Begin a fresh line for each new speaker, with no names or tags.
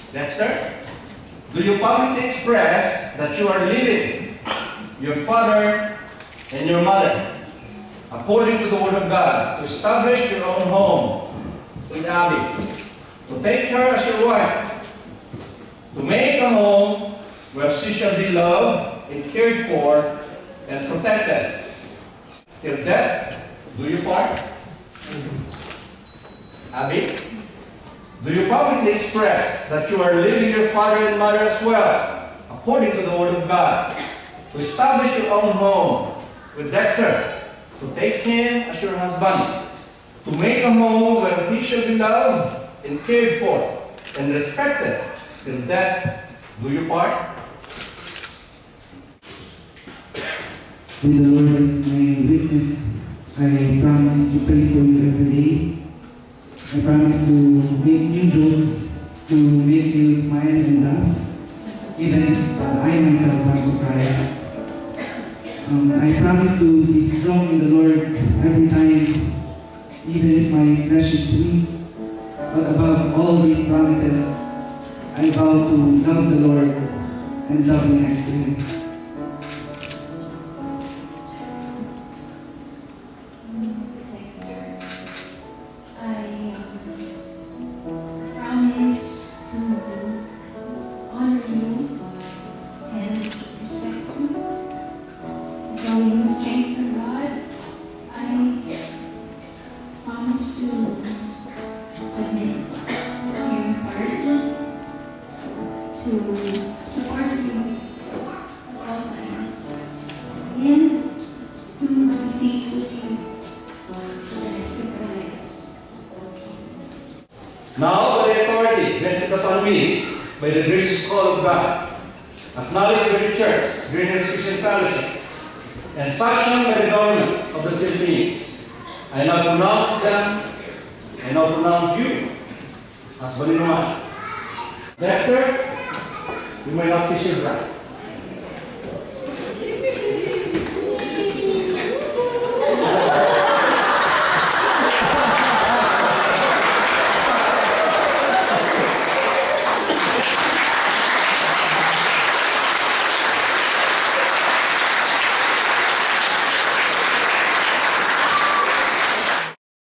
Dexter, do you publicly express that you are leaving your father and your mother, according to the Word of God, to establish your own home with Abbey, to take her as your wife, to make a home where she shall be loved and cared for and protected? Till death do you part? Abbey, do you publicly express that you are leaving your father and mother as well, according to the Word of God, to establish your own home with Dexter, to take him as your husband, to make a home where he shall be loved and cared for and respected till death do you part?
With the Lord as my witness, I promise to pray for you every day. I promise to make new jokes to make you smile and laugh, even if I myself want to cry. I promise to be strong in the Lord every time, even if my flesh is weak. But above all these promises, I vow to love the Lord and love next to Him.
Dexter, I promise to honor you and respect you. Knowing the strength of God, I promise to submit to your heart, to support you at all times, and to be faithful to you for the rest of our lives.
Now, by the authority vested upon me by the gracious call of God, acknowledged by the Church, Greatest Christian Fellowship, and sanctioned by the government of the Philippines, I now pronounce them, I now pronounce you as Balino. Dexter, you may not kiss your bride.